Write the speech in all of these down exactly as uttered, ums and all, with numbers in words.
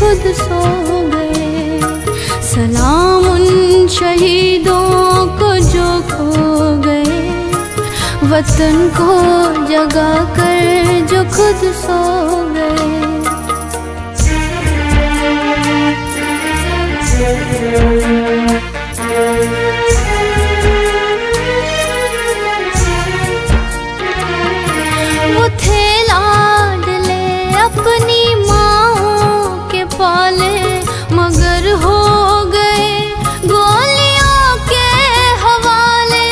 खुद सो गए। सलाम उन शहीदों को जो खो गए, वतन को जगा कर जो खुद सो गए। वो थे लाडले अपनी माँओं के पाले, मगर हो गए गोलियों के हवाले।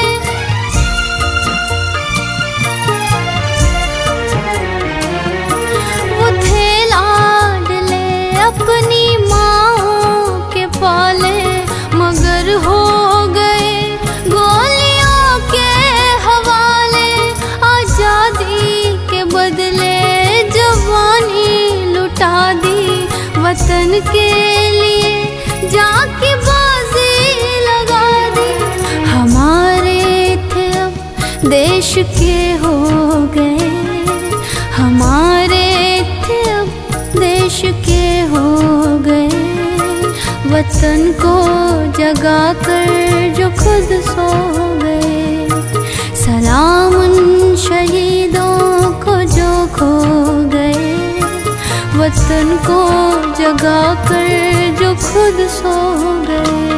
वो थे लाडले अपनी माँओं के पाले, मगर हो गए गोलियों के हवाले। आजादी के बदले जवानी लुटा दी, वतन के लिए जाके बाजी लगा दी। हमारे थे अब देश के हो गए, हमारे थे अब देश के हो गए। वतन को जगा कर जो खुद सो गए। सलाम उन शहीदों को जो खो गए, वतन को जगा कर जो खुद सो गए।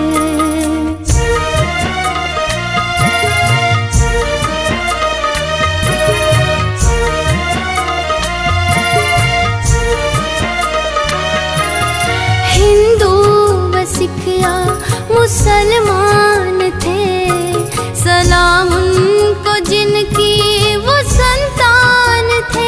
हिंदू व सिख या मुसलमान थे, सलाम उनको जिनकी वो संतान थे।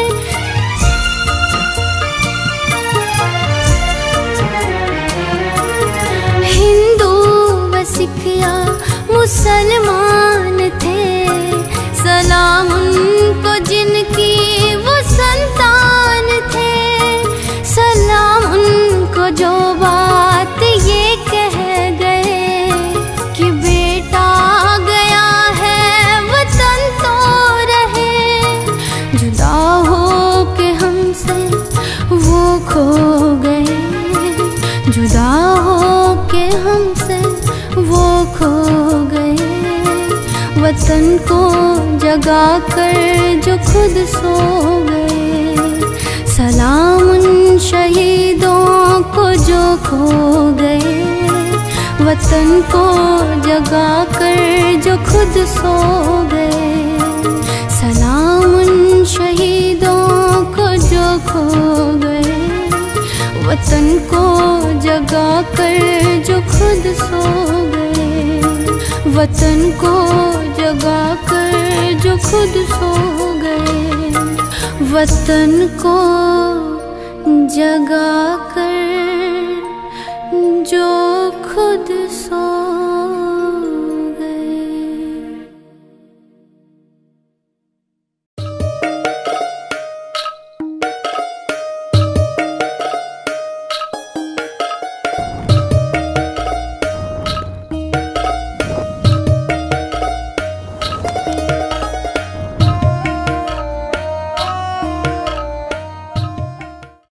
हिंदू व सिख या मुसलमान थे, सलाम उनको जिनकी वो संतान थे। सलाम उनको जो बात ये कह गए कि बेटा गया है वतन तो रहे। जुदा हो के हमसे वो खो गए, जुदा हो के हमसे वो खो गए। वतन को जगा कर जो खुद सो गए। सलाम उन शहीदों को जो खो गए, वतन को जगा कर जो खुद सो गए। सलाम उन शहीदों को जो खो गए, वतन को जगा कर जो खुद सो गए। वतन को जगा कर जो खुद सो गए। वतन को जगा कर जो